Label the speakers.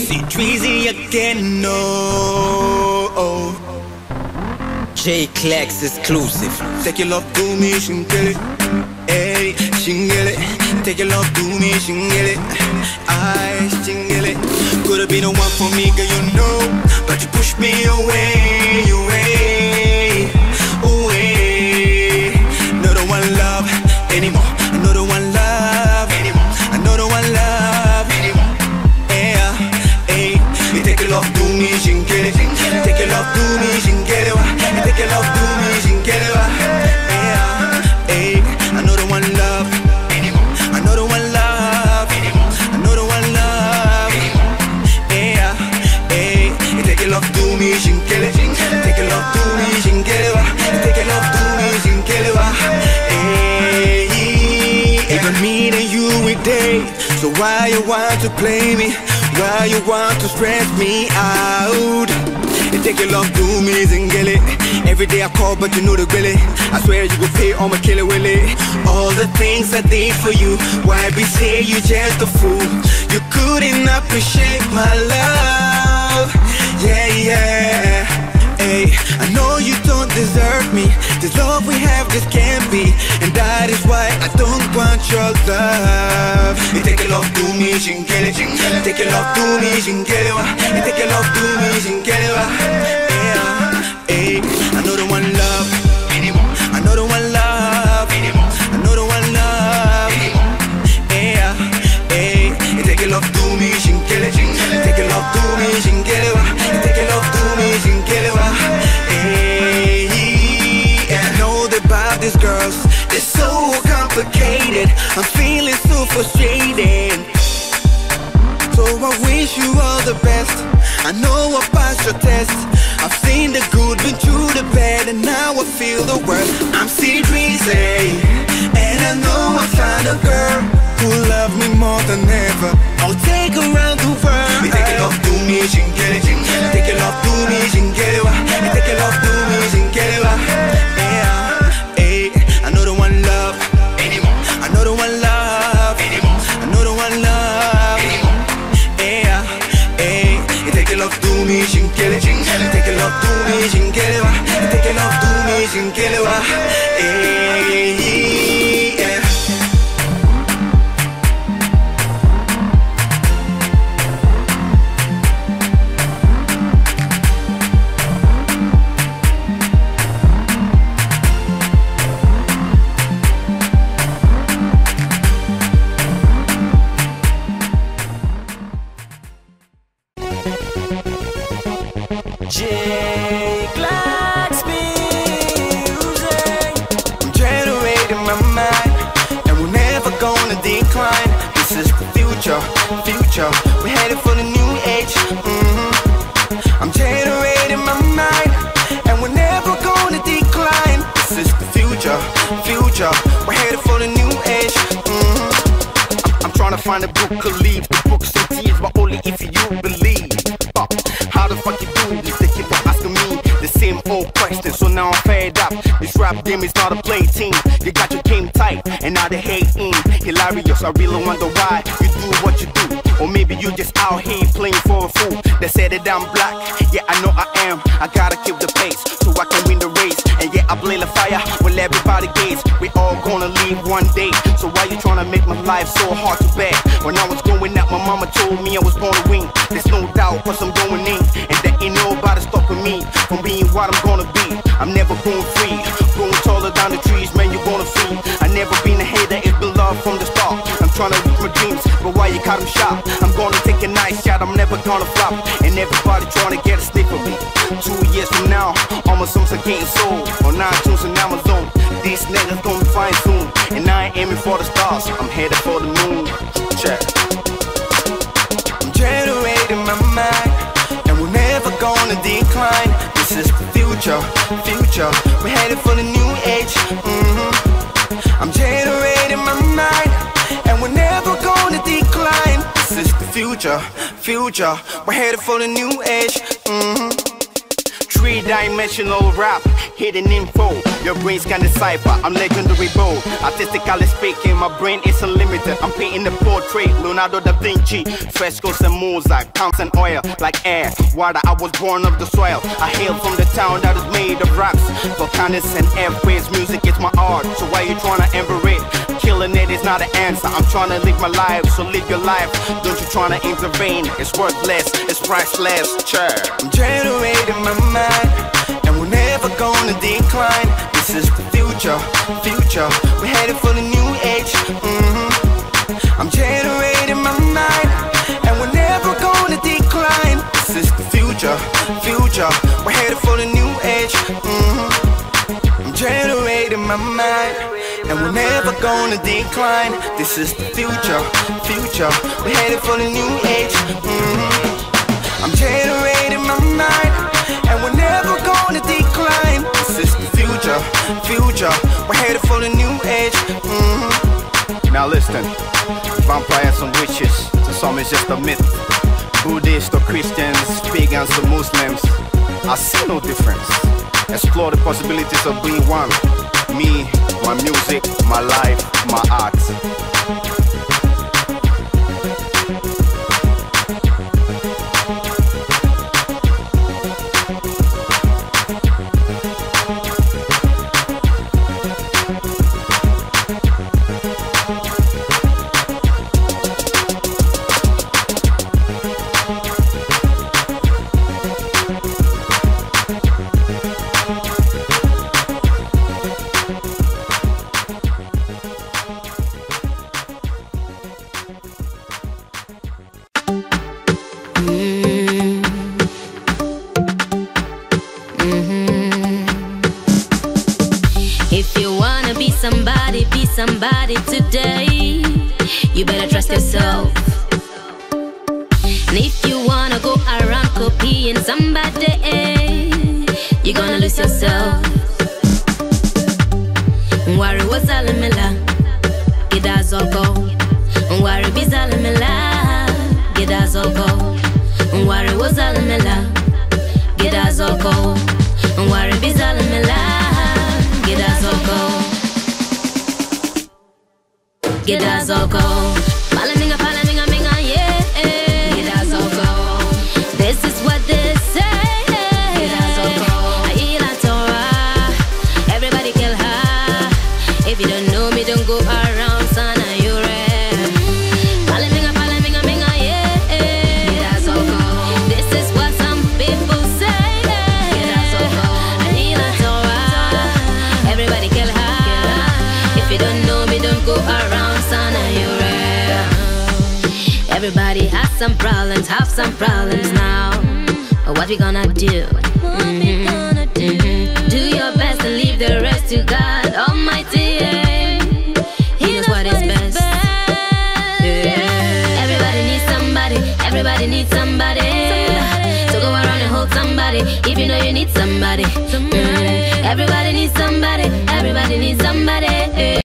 Speaker 1: See Treasy again, no. J-Crack exclusive.
Speaker 2: Take your love to me, shingele. Hey, shingele. Take your love to me, shingele. I shingele. Could've been the one for me, girl, you know. But you pushed me away, away, away. No the one love anymore. No the one love anymore. No the one love anymore. Yeah, hey. You take your love to me, shingele. Take your love to me, shingele. Take your love to me, shingele. Yeah, hey. I know the one love anymore. I know the one love anymore. I know the one love anymore. Yeah, hey. You take your love to me, shingele. Take your love to me, shingele. Take your love to me, shingele. Hey, even me and you we date. So why you want to play me? Why you want to stress me out? You take your love to me, zingele. Every day I call, but you know the grilly. I swear you will pay all my killer willy. All the things I did for you, why be say you just a fool? You couldn't appreciate my love. Yeah, yeah. Hey, I know you don't deserve me. This love we have just can't be, and that is why I don't want your love. You take your love to me, shingele. Take your love to me, shingele. You take your love to me, shingele. Yeah, hey, I know the one love anymore. I know the one love anymore. I know the one love anymore. Yeah, hey, you take your love to me, shingele. Take your love to me, shingele. You take your love to me, shingele. Hey, yeah, I know that about these girls, they're so complicated. I'm feeling so frustrated. So I wish you all the best. I know I passed your test. I've seen the good, been through the bad, and now I feel the worst. I'm serious, and I know I found a girl who loves me more than ever. I'll take her around the world. You take your love to me, shingele. Take your love to me, shingele. You take your love to me, shingele. Yeah, hey, I know the one love anymore. I know the one love anymore. I know the one love anymore. Yeah, hey, you take your love to me, shingele. Take your love to me, shingele. You take your love to me, shingele. Hey, yeah.
Speaker 1: J-Crack music.
Speaker 2: I'm generating my mind, and we're never gonna decline. This is the future, future. We're headed for the new age. I'm generating my mind, and we're never gonna decline. This is the future, future. We're headed for the new age. I'm trying to find a book to leave the books and tears, but only if you believe. How the fuck you do this? They keep on asking me the same old question, so now I'm fed up. This rap game is not a play team. You got your game tight, and now they hating. Hilarious, I really wonder why you do what you do. Or maybe you just out here playing for a fool. They said that I'm black, yeah I know I am. I gotta keep the pace, so I can win the race. And yeah I blaze the fire, well everybody gaze. We all gonna leave one day, so why you tryna make my life so hard to bear? When I was going out, my mama told me I was born to win. There's no doubt cause I'm going in, and there ain't nobody stopping me from being what I'm gonna be. I'm never going free, growing taller down the trees, man you're gonna see. I never been a hater, it's been love from the start. I'm trying to reach my dreams, but why you cut them short? I'm gonna take a nice shot, I'm never gonna flop. And everybody trying to get a sniff of me. 2 years from now, all my songs are getting sold on iTunes and Amazon. These niggas gonna be fine soon, and I ain't aiming for the stars, I'm headed for the moon. Check. I'm generating my mind, and we're never gonna decline. This is the future, future. We're headed for the new age. I'm generating my mind, and we're never gonna decline. This is the future, future. We're headed for the new age. Three-dimensional rap, hidden info. your brains can decipher. I'm legendary bold, artistically speaking, my brain is unlimited. I'm painting the portrait, Leonardo da Vinci, frescoes and Mozart, counts and oil, like air, water. I was born of the soil. I hail from the town that is made of rocks, volcanoes and airwaves. Music is my art, so why you tryna ember it? Killing it is not an answer. I'm trying to live my life, so live your life. Don't you tryna intervene? It's worthless, it's priceless. Sure. I'm generating my mind, and we're never gonna decline. This is the future, future. We're headed for the new age. I'm generating my mind, and we're never gonna decline. This is the future, future. We're headed for the new age. I'm generating my mind, and we're never gonna decline. This is the future, future. We're headed for the new age. I'm generating my mind, and we're never gonna decline. This is the future, future. We're headed for the new age. Now listen, vampires and witches, to some it's just a myth. Buddhists or Christians, pagans or Muslims, I see no difference. Explore the possibilities of being one. Me, my music, my life, my art.
Speaker 3: Somebody today, you better trust yourself. And if you wanna go around copying somebody, you're gonna lose yourself. Worry was alamela, get us all go. Worry be alamela, get us all go. Worry was alamela, get us all go. Worry be alamela, get us all go. Get us all go. Palaminga, palaminga, minga, yeah. Get us all go. This is what they say. Get us all go. Aila Torah, everybody kill her. If you don't know me, don't go around, son, you red. Palaminga, palaminga, minga, yeah. Get us all go. This is what some people say. Get us all go. Aila Torah, everybody kill her. If you don't know me, don't go around. Everybody has some problems, have some problems now. What we gonna do? Do your best and leave the rest to God Almighty. He knows what is best. Everybody needs somebody, everybody needs somebody. So go around and hold somebody if you know you need somebody. Everybody needs somebody, everybody needs somebody.